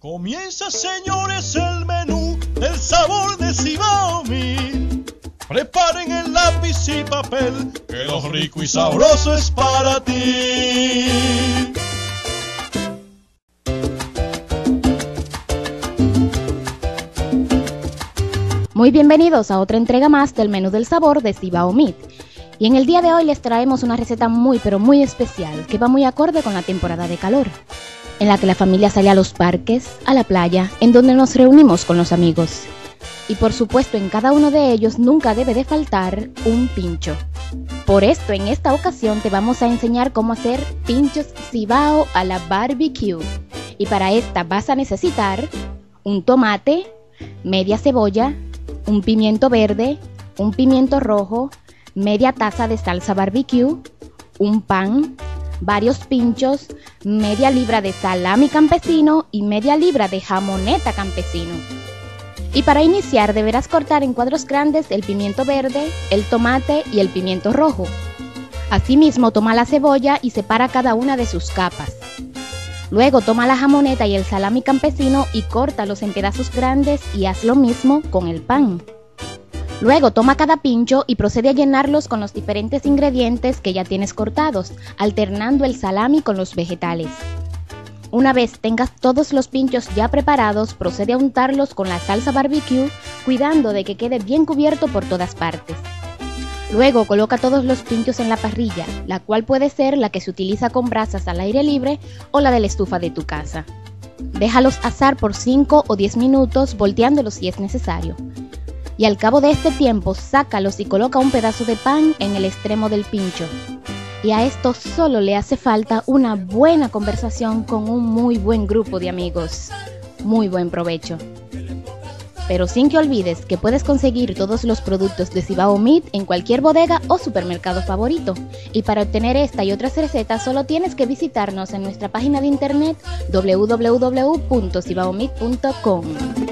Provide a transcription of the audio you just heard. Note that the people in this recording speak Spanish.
Comienza, señores, el menú del sabor de Cibao Meat. Preparen el lápiz y papel, que lo rico y sabroso es para ti. Muy bienvenidos a otra entrega más del menú del sabor de Cibao Meat. Y en el día de hoy les traemos una receta muy pero muy especial que va muy acorde con la temporada de calor, en la que la familia sale a los parques, a la playa, en donde nos reunimos con los amigos. Y por supuesto en cada uno de ellos nunca debe de faltar un pincho. Por esto en esta ocasión te vamos a enseñar cómo hacer pinchos Cibao a la barbecue. Y para esta vas a necesitar un tomate, media cebolla, un pimiento verde, un pimiento rojo, media taza de salsa barbecue, un pan, varios pinchos, media libra de salami campesino y media libra de jamoneta campesino. Y para iniciar deberás cortar en cuadros grandes el pimiento verde, el tomate y el pimiento rojo. Asimismo toma la cebolla y separa cada una de sus capas. Luego toma la jamoneta y el salami campesino y córtalos en pedazos grandes y haz lo mismo con el pan. Luego toma cada pincho y procede a llenarlos con los diferentes ingredientes que ya tienes cortados, alternando el salami con los vegetales. Una vez tengas todos los pinchos ya preparados, procede a untarlos con la salsa barbecue, cuidando de que quede bien cubierto por todas partes. Luego coloca todos los pinchos en la parrilla, la cual puede ser la que se utiliza con brasas al aire libre o la de la estufa de tu casa. Déjalos asar por 5 o 10 minutos, volteándolos si es necesario. Y al cabo de este tiempo, sácalos y coloca un pedazo de pan en el extremo del pincho. Y a esto solo le hace falta una buena conversación con un muy buen grupo de amigos. Muy buen provecho. Pero sin que olvides que puedes conseguir todos los productos de Cibao Meat en cualquier bodega o supermercado favorito. Y para obtener esta y otras recetas solo tienes que visitarnos en nuestra página de internet www.cibaomeat.com.